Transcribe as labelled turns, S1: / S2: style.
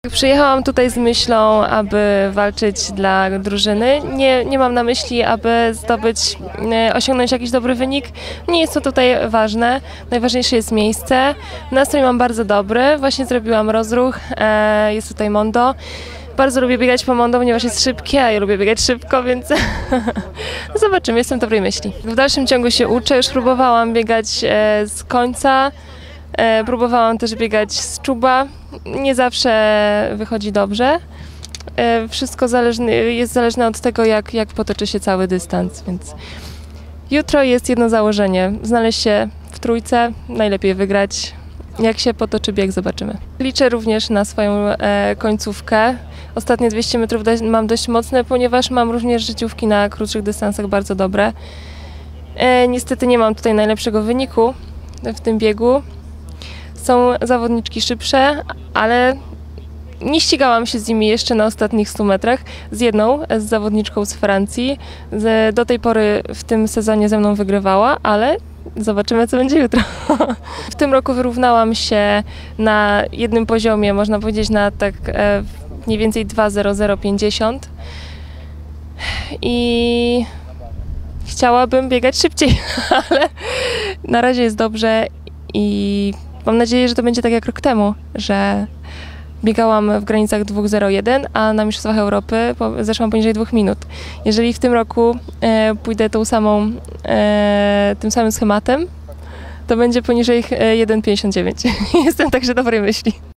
S1: Przyjechałam tutaj z myślą, aby walczyć dla drużyny. Nie mam na myśli, aby osiągnąć jakiś dobry wynik. Nie jest to tutaj ważne. Najważniejsze jest miejsce. Nastrój mam bardzo dobry. Właśnie zrobiłam rozruch. Jest tutaj Mondo. Bardzo lubię biegać po Mondo, ponieważ jest szybkie, a ja lubię biegać szybko, więc zobaczymy. Jestem dobrej myśli. W dalszym ciągu się uczę. Już próbowałam biegać z końca. Próbowałam też biegać z czuba. Nie zawsze wychodzi dobrze. Wszystko jest zależne od tego, jak potoczy się cały dystans. Więc jutro jest jedno założenie. Znaleźć się w trójce, najlepiej wygrać. Jak się potoczy bieg, zobaczymy. Liczę również na swoją końcówkę. Ostatnie 200 metrów mam dość mocne, ponieważ mam również życiówki na krótszych dystansach bardzo dobre. Niestety nie mam tutaj najlepszego wyniku w tym biegu. Są zawodniczki szybsze, ale nie ścigałam się z nimi jeszcze na ostatnich 100 metrach. Z zawodniczką z Francji. Do tej pory w tym sezonie ze mną wygrywała, ale zobaczymy, co będzie jutro. W tym roku wyrównałam się na jednym poziomie, można powiedzieć na tak mniej więcej 2:00:50 i chciałabym biegać szybciej, ale na razie jest dobrze i mam nadzieję, że to będzie tak jak rok temu, że biegałam w granicach 2:01, a na Mistrzostwach Europy zeszłam poniżej 2 minut. Jeżeli w tym roku pójdę tym samym schematem, to będzie poniżej 1:59. Jestem także dobrej myśli.